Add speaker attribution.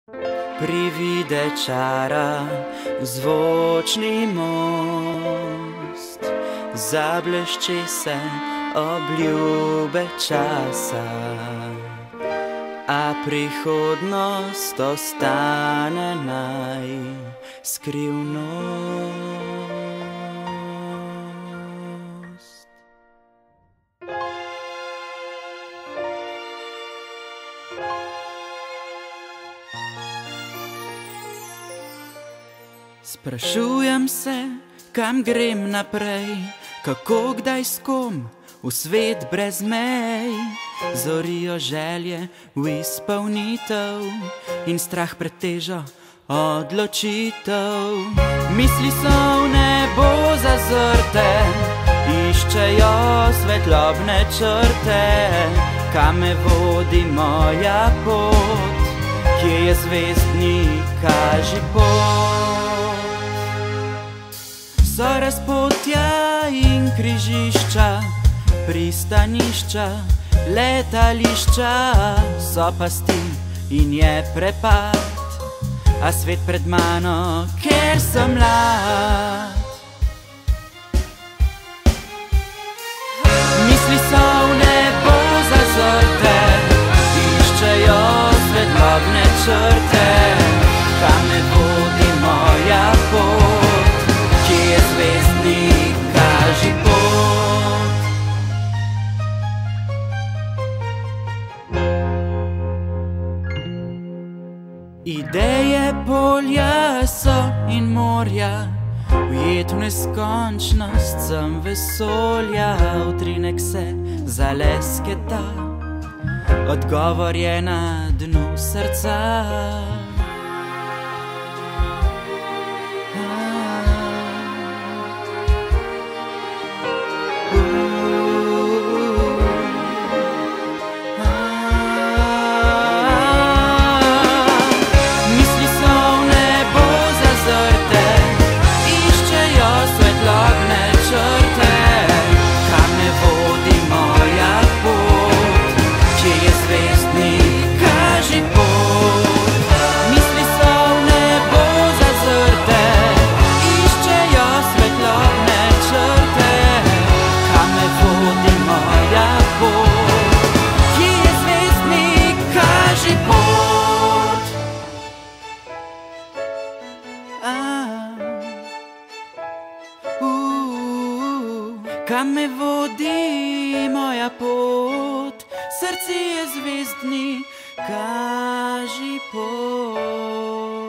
Speaker 1: Privide čara zvočni most, zablešči se obljube časa, a prihodnost ostane skrivnost. Sprašujem se, kam grem naprej, kako, kdaj, s kom, v svet brez mej. Zorijo želje v izpolnitev in strah pred težo odločitev. Misli so v nebo zazrte, iščejo svetlobne črte. Kam me vodi moja pot, kje je zvezdnik, kaži pot. So razpotja in križišča, pristanišča, letališča, so pasti in je prepad, a svet pred mano, ker sem mlad. Misli so v nebo zazrte, iščejo svetlobne črte. Kam me vodi moja pot, kje je zvezdnik, kaži pot. Ideje polja so in morja, ujet v neskončnost sem vesolja. Utrinek se zalesketa, odgovor je na dnu srca. Kam me vodi moja pot, srce je zvezdnik, kaži pot.